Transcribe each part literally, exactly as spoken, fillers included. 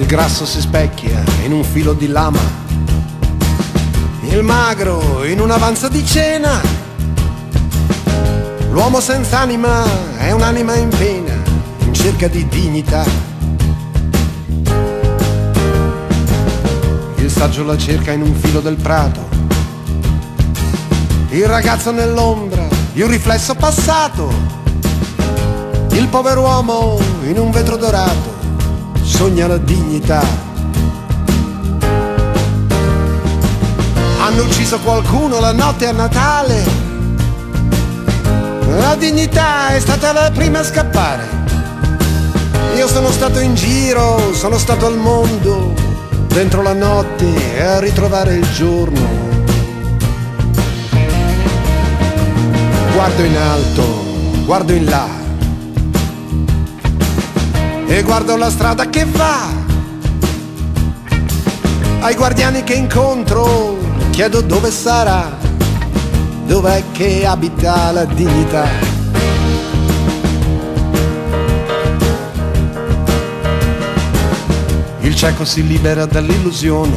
grasso si specchia in un filo di lama, il magro in un'avanza di cena. L'uomo senza anima è un'anima in pena, in cerca di dignità. Il saggio la cerca in un filo del prato, il ragazzo nell'ombra di un riflesso passato, il pover'uomo in un vetro dorato sogna la dignità. Hanno ucciso qualcuno la notte a Natale, la dignità è stata la prima a scappare. Io sono stato in giro, sono stato al mondo, dentro la notte e a ritrovare il giorno. Guardo in alto, guardo in là e guardo la strada che va. Ai guardiani che incontro chiedo dove sarà, dov'è che abita la dignità. Il cieco si libera dall'illusione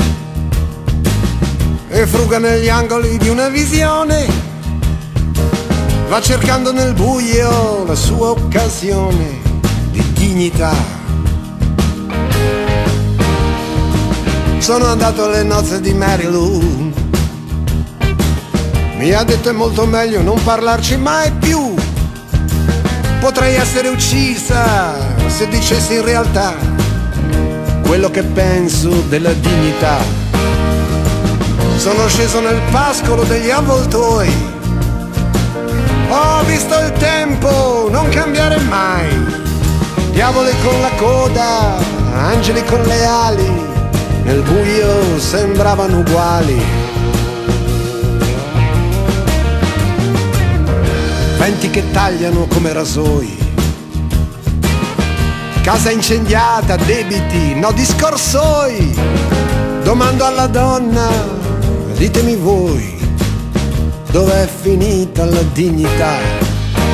e fruga negli angoli di una visione, va cercando nel buio la sua occasione di dignità. Sono andato alle nozze di Mary Lou, mi ha detto è molto meglio non parlarci mai più. Potrei essere uccisa se dicessi in realtà quello che penso della dignità. Sono sceso nel pascolo degli avvoltoi, ho visto il tempo non cambiare mai. Diavoli con la coda, angeli con le ali, nel buio sembravano uguali. Venti che tagliano come rasoi, casa incendiata, debiti, no di scorsoi. Domando alla donna, ditemi voi, dov'è finita la dignità?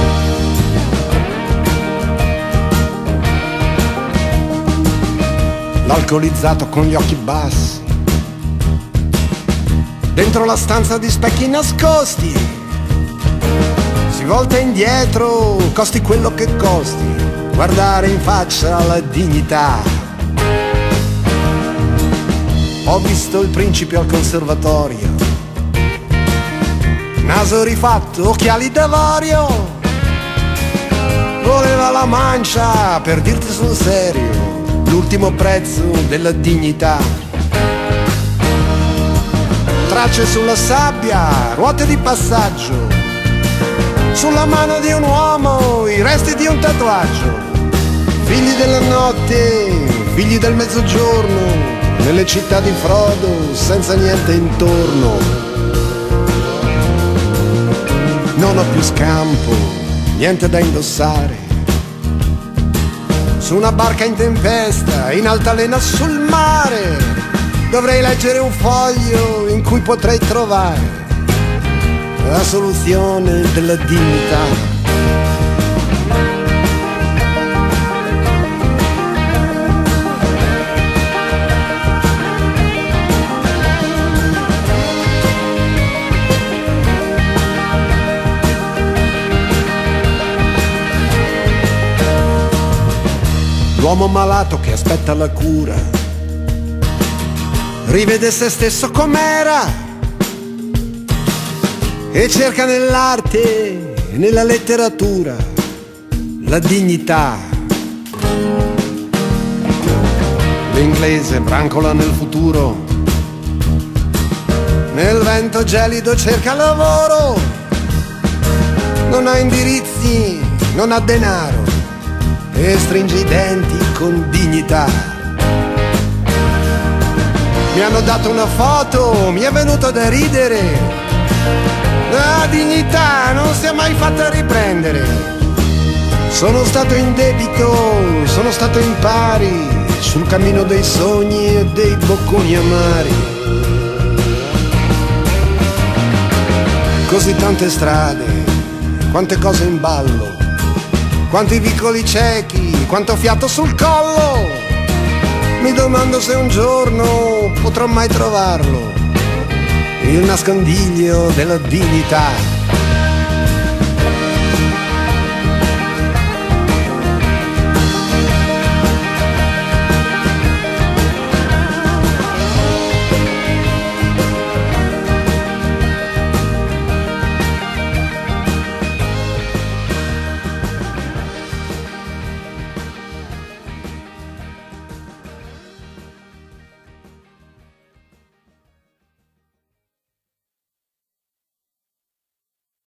L'alcolizzato con gli occhi bassi, dentro la stanza di specchi nascosti, si volta indietro, costi quello che costi, guardare in faccia la dignità. Ho visto il principe al conservatorio, naso rifatto, occhiali d'avorio, voleva la mancia per dirti sul serio l'ultimo prezzo della dignità. Tracce sulla sabbia, ruote di passaggio, sulla mano di un uomo i resti di un tatuaggio. Figli della notte, figli del mezzogiorno, nelle città di Frodo senza niente intorno. Non ho più scampo, niente da indossare, su una barca in tempesta, in altalena sul mare, dovrei leggere un foglio in cui potrei trovare la soluzione della dignità. L'uomo malato che aspetta la cura rivede se stesso com'era e cerca nell'arte e nella letteratura la dignità. L'inglese brancola nel futuro, nel vento gelido cerca lavoro, non ha indirizzi, non ha denaro e stringe i denti con dignità. Mi hanno dato una foto, mi è venuto da ridere, la dignità non si è mai fatta riprendere. Sono stato in debito, sono stato in pari, sul cammino dei sogni e dei bocconi amari. Così tante strade, quante cose in ballo, quanti vicoli ciechi, quanto fiato sul collo. Mi domando se un giorno potrò mai trovarlo, il nascondiglio della dignità.